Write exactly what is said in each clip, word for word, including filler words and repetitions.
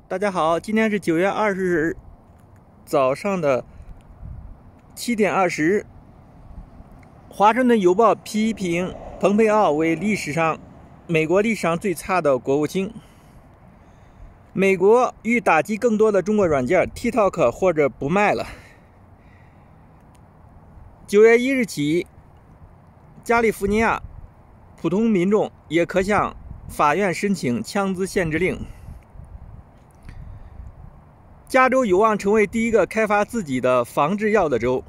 大家好，今天是九月二十日早上的七点二十。华盛顿邮报批评蓬佩奥为历史上美国历史上最差的国务卿。美国欲打击更多的中国软件 TikTok 或者不卖了。九月一日起，加利福尼亚普通民众也可向法院申请枪支限制令。加州有望成为第一个开发自己的防治药的州。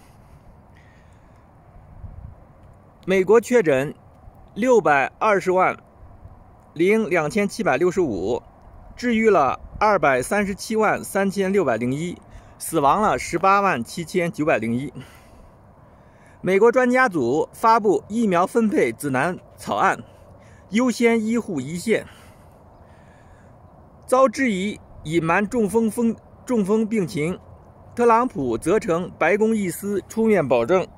美国确诊六百二十万零两千七百六十五，治愈了二百三十七万三千六百零一，死亡了十八万七千九百零一。美国专家组发布疫苗分配指南草案，优先医护一线。遭质疑隐瞒中风风中风病情，特朗普责成白宫医师出面保证。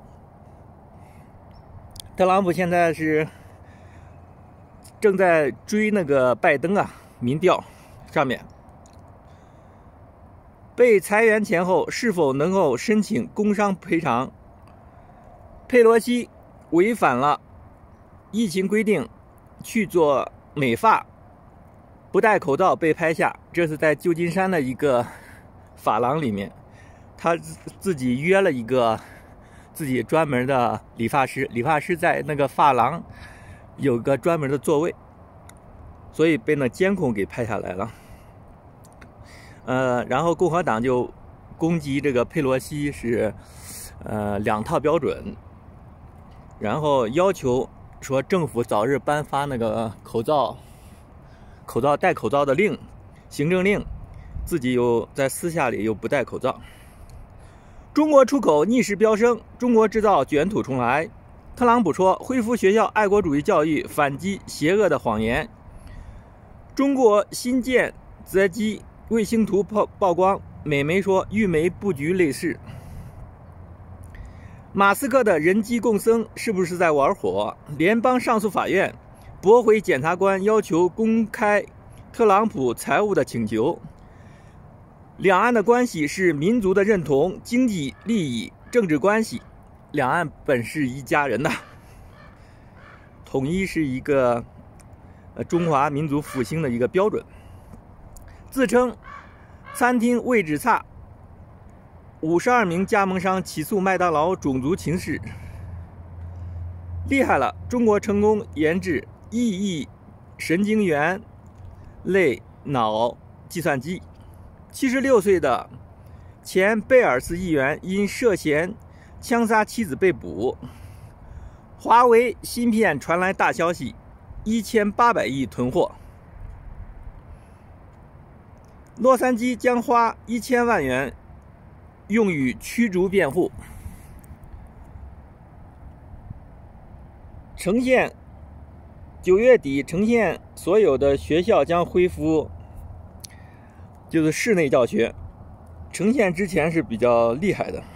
特朗普现在是正在追那个拜登啊，民调上面被裁员前后是否能够申请工伤赔偿？佩洛西违反了疫情规定去做美发，不戴口罩被拍下，这是在旧金山的一个发廊里面，他自己约了一个自己专门的理发师，理发师在那个发廊有个专门的座位，所以被那监控给拍下来了。呃，然后共和党就攻击这个佩洛西是呃两套标准，然后要求说政府早日颁发那个口罩口罩戴口罩的令，行政令，自己又在私下里又不戴口罩。中国出口逆势飙升，中国制造卷土重来。特朗普说恢复学校爱国主义教育，反击邪恶的谎言。中国新建择机卫星图曝光，美媒说玉媒布局类似。马斯克的人机共生是不是在玩火？联邦上诉法院驳回检察官要求公开特朗普财务的请求。两岸的关系是民族的认同、经济利益、政治关系，两岸本是一家人呐。统一是一个呃中华民族复兴的一个标准。自称餐厅位置差，五十二名加盟商起诉麦当劳种族歧视。厉害了，中国成功研制亿亿神经元类脑计算机。七十六岁的前贝尔斯议员因涉嫌枪杀妻子被捕。华为芯片传来大消息，一千八百亿囤货。洛杉矶将花一千万元用于驱逐辩护。呈现九月底，呈现所有的学校将恢复就是室内教学。呈现之前是比较厉害的。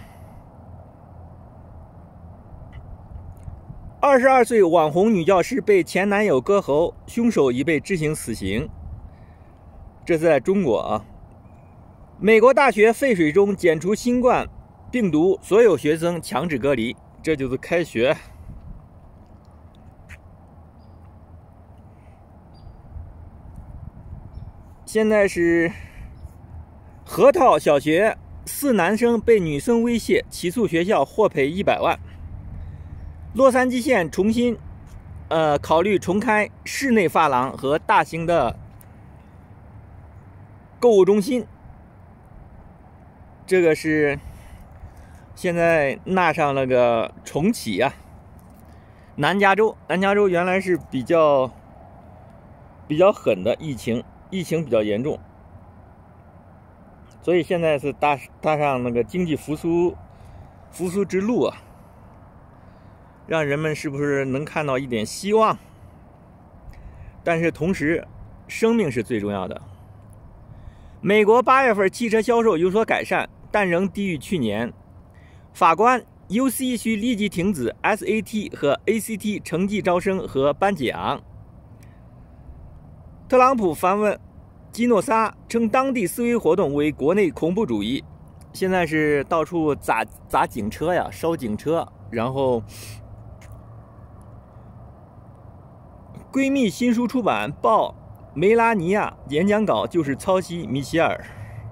二十二岁网红女教师被前男友割喉，凶手已被执行死刑。这是在中国啊。美国大学废水中检出新冠病毒，所有学生强制隔离。这就是开学。现在是河套小学四男生被女生威胁，起诉学校获赔一百万。洛杉矶县重新呃考虑重开室内发廊和大型的购物中心。这个是现在纳上那个重启啊。南加州，南加州原来是比较比较狠的疫情，疫情比较严重，所以现在是搭搭上那个经济复苏复苏之路啊，让人们是不是能看到一点希望？但是同时，生命是最重要的。美国八月份汽车销售有所改善，但仍低于去年。法官 U C 需立即停止 S A T 和 A C T 成绩招生和颁奖。特朗普访问基诺撒称当地示威活动为国内恐怖主义，现在是到处砸砸警车呀，烧警车。然后，闺蜜新书出版，报梅拉尼亚演讲稿就是抄袭米歇尔。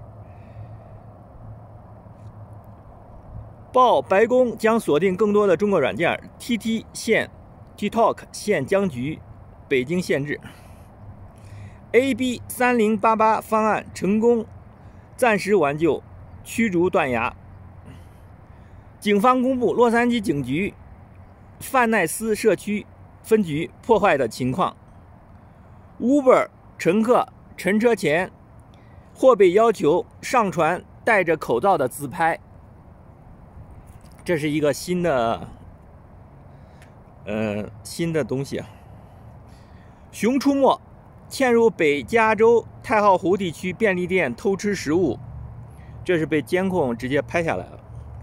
报白宫将锁定更多的中国软件 ，T T 限 TikTok 限僵局，北京限制。A B 三零八八方案成功，暂时挽救，驱逐断崖。警方公布洛杉矶警局范奈斯社区分局破坏的情况。Uber 乘客乘车前或被要求上传戴着口罩的自拍。这是一个新的，呃，新的东西啊。熊出没。嵌入北加州太浩湖地区便利店偷吃食物，这是被监控直接拍下来了。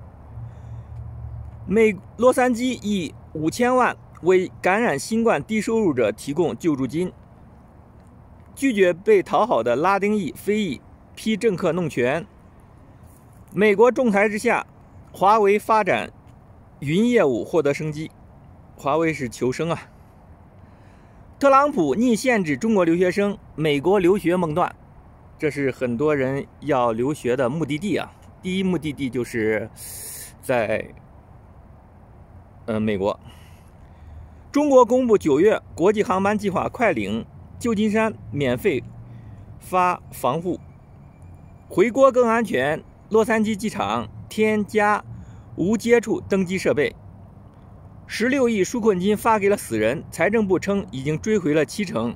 美洛杉矶以五千万为感染新冠低收入者提供救助金。拒绝被讨好的拉丁裔、非裔批政客弄权。美国仲裁之下，华为发展云业务获得生机。华为是求生啊。特朗普拟限制中国留学生美国留学梦断，这是很多人要留学的目的地啊。第一目的地就是在呃美国。中国公布九月国际航班计划，快领旧金山免费发防护，回国更安全。洛杉矶机场添加无接触登机设备。十六亿纾困金发给了死人，财政部称已经追回了七成。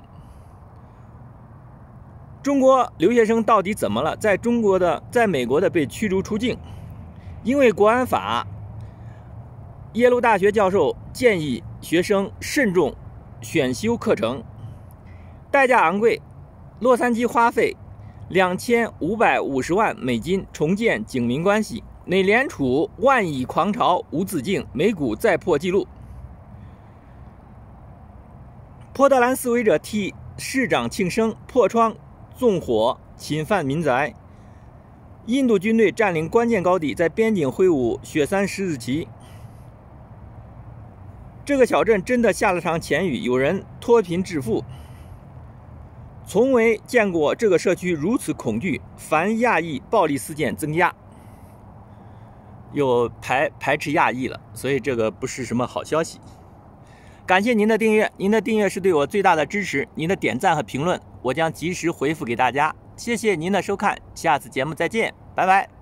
中国留学生到底怎么了？在中国的，在美国的被驱逐出境，因为国安法。耶鲁大学教授建议学生慎重选修课程，代价昂贵。洛杉矶花费两千五百五十万美金重建警民关系。美联储万亿狂潮无止境，美股再破纪录。波特兰示威者替市长庆生，破窗纵火侵犯民宅。印度军队占领关键高地，在边境挥舞雪山十字旗。这个小镇真的下了场钱雨，有人脱贫致富。从未见过这个社区如此恐惧，反亚裔暴力事件增加。又排排斥亚裔了，所以这个不是什么好消息。感谢您的订阅，您的订阅是对我最大的支持，您的点赞和评论我将及时回复给大家。谢谢您的收看，下次节目再见，拜拜。